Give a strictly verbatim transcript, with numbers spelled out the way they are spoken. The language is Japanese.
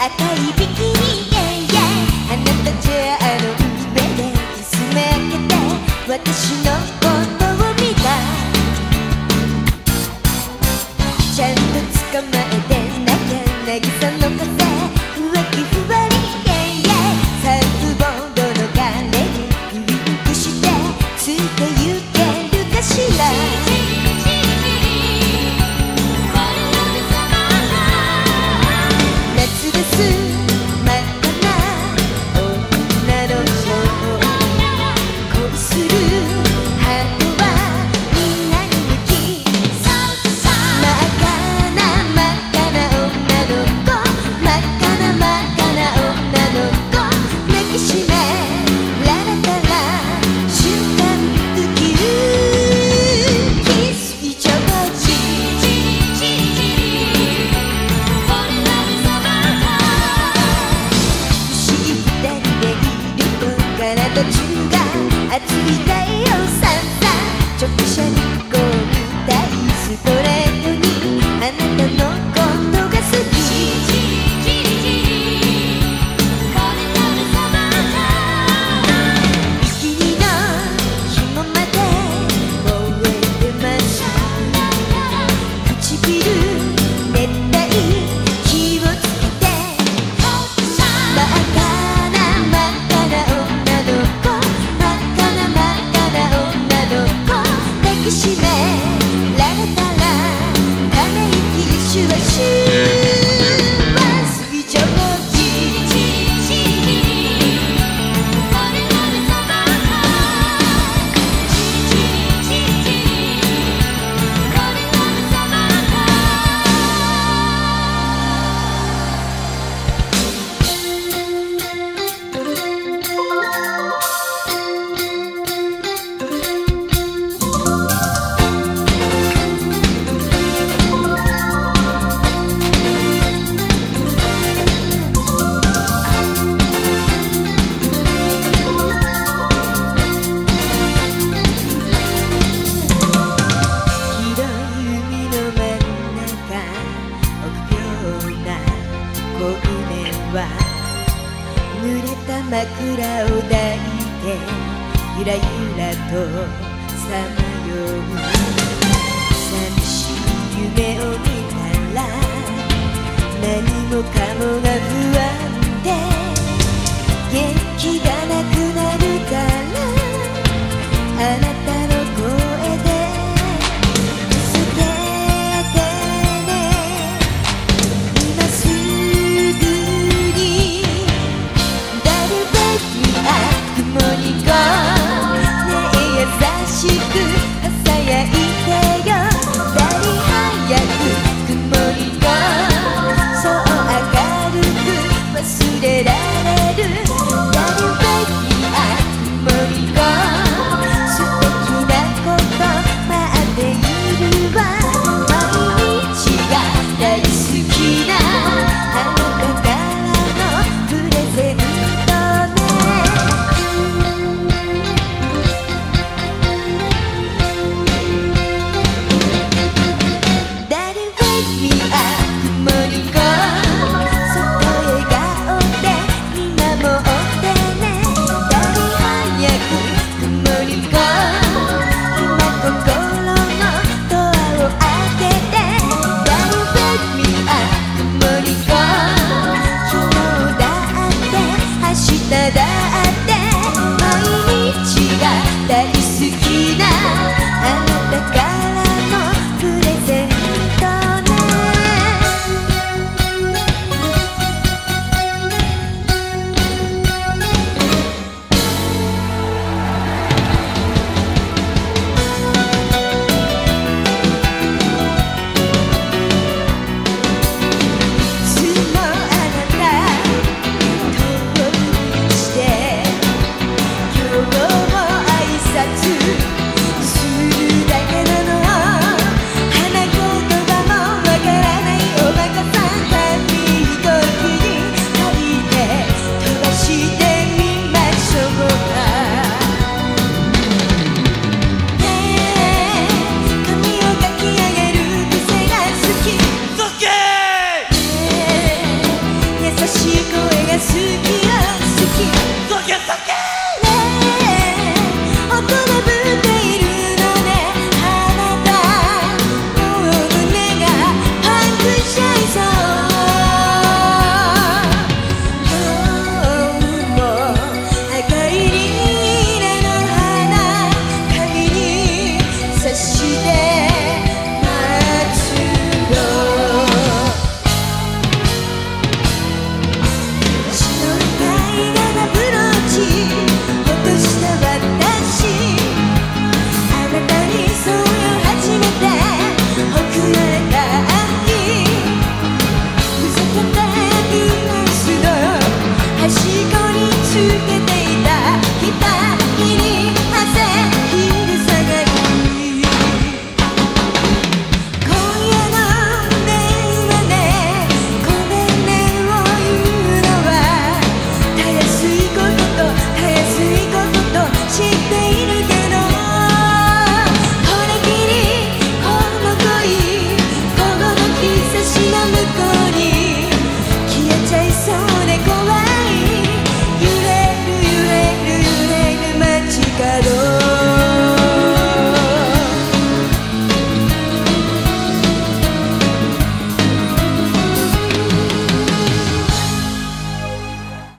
赤いビキニ、yeah, yeah、 あなたじゃあの上で見つめけて私のことを見た。ちゃんと捕まえてなきゃ渚の風浮気ふわり、yeah, yeah、 サーフボードの彼にウインクしてついてゆけるかしら。夏です真っ赤な女の子を恋するハートはみんなに向き、真っ赤な真っ赤な女の子、真っ赤な真っ赤な女の子、抱きしめられたら瞬間ウキウキス以上チ体中が熱い太陽さんさ、直射日光みたいストレートにあなたのことが好き。ビキニの紐まで燃えてます。唇熱帯気をつけて、真っ赤な真っ赤な女の子、真っ赤な真っ赤な女の子、抱きしめられたらため息シュワシュワ水蒸気。濡れた枕を抱いてゆらゆらとさまよう。寂しい夢を見たら何もかもが